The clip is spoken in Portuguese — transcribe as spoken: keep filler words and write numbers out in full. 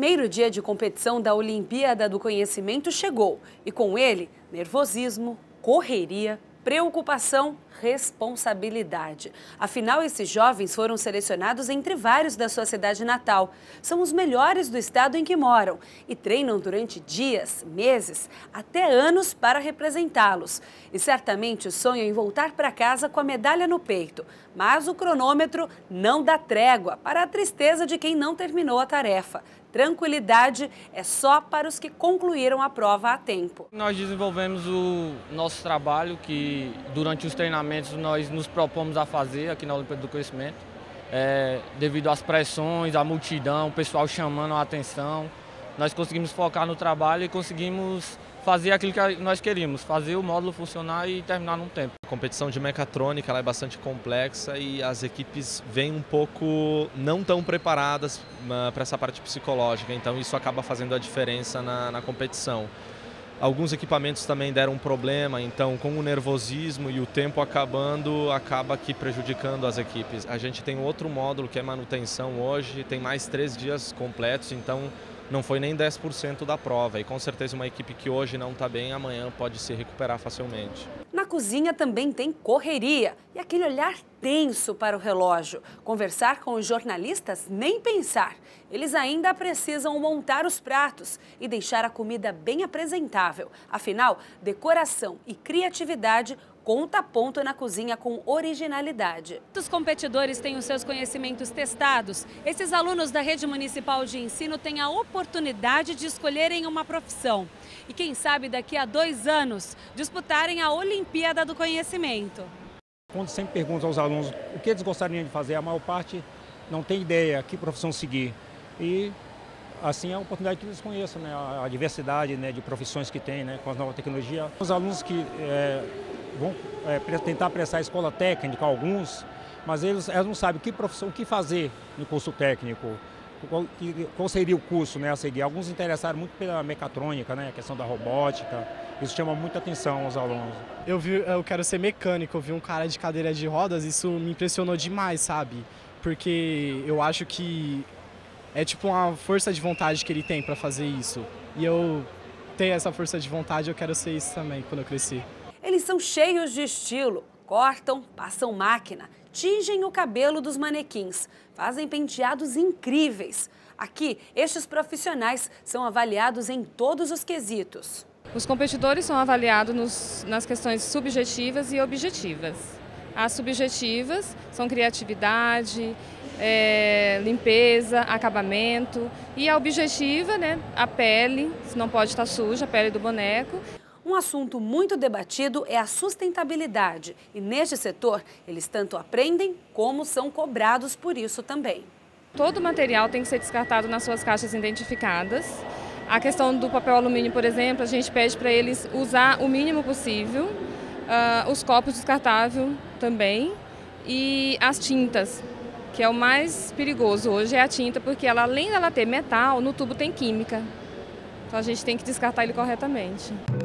primeiro dia de competição da Olimpíada do Conhecimento chegou e, com ele, nervosismo, correria, preocupação, responsabilidade. Afinal, esses jovens foram selecionados entre vários da sua cidade natal. São os melhores do estado em que moram e treinam durante dias, meses, até anos para representá-los. E certamente sonham em voltar para casa com a medalha no peito. Mas o cronômetro não dá trégua para a tristeza de quem não terminou a tarefa. Tranquilidade é só para os que concluíram a prova a tempo. Nós desenvolvemos o nosso trabalho que durante os treinamentos nós nos propomos a fazer aqui na Olimpíada do Conhecimento. É, devido às pressões, à multidão, o pessoal chamando a atenção, nós conseguimos focar no trabalho e conseguimos fazer aquilo que nós queríamos, fazer o módulo funcionar e terminar num tempo. A competição de mecatrônica ela é bastante complexa e as equipes vêm um pouco não tão preparadas uh, para essa parte psicológica, então isso acaba fazendo a diferença na, na competição. Alguns equipamentos também deram um problema, então com o nervosismo e o tempo acabando, acaba aqui prejudicando as equipes. A gente tem outro módulo que é manutenção hoje, tem mais três dias completos, então não foi nem dez por cento da prova. E com certeza uma equipe que hoje não está bem, amanhã pode se recuperar facilmente. Na cozinha também tem correria e aquele olhar tenso para o relógio. Conversar com os jornalistas, nem pensar. Eles ainda precisam montar os pratos e deixar a comida bem apresentável. Afinal, decoração e criatividade conta ponto na cozinha com originalidade. Os competidores têm os seus conhecimentos testados. Esses alunos da Rede Municipal de Ensino têm a oportunidade de escolherem uma profissão. E quem sabe daqui a dois anos disputarem a Olimpíada do Conhecimento. Quando sempre pergunto aos alunos o que eles gostariam de fazer, a maior parte não tem ideia que profissão seguir. E assim é a oportunidade que eles conheçam, né? A diversidade, né, de profissões que tem, né, com a nova tecnologia. Os alunos que é, vão é, tentar prestar a escola técnica, alguns, mas eles, eles não sabem que profissão, o que fazer no curso técnico, qual, qual seria o curso, né, a seguir. Alguns interessaram muito pela mecatrônica, né, a questão da robótica, isso chama muita atenção aos alunos. Eu, vi, eu quero ser mecânico, eu vi um cara de cadeira de rodas, isso me impressionou demais, sabe? Porque eu acho que é tipo uma força de vontade que ele tem para fazer isso. E eu tenho essa força de vontade, eu quero ser isso também quando eu crescer. Eles são cheios de estilo, cortam, passam máquina, tingem o cabelo dos manequins, fazem penteados incríveis. Aqui, estes profissionais são avaliados em todos os quesitos. Os competidores são avaliados nos, nas questões subjetivas e objetivas. As subjetivas são criatividade, é, limpeza, acabamento, e a objetiva, né, a pele, não pode estar suja, a pele do boneco. Um assunto muito debatido é a sustentabilidade e neste setor eles tanto aprendem como são cobrados por isso também. Todo o material tem que ser descartado nas suas caixas identificadas. A questão do papel alumínio, por exemplo, a gente pede para eles usar o mínimo possível, uh, os copos descartáveis também e as tintas, que é o mais perigoso hoje, é a tinta, porque ela, além dela ter metal, no tubo tem química. Então a gente tem que descartar ele corretamente.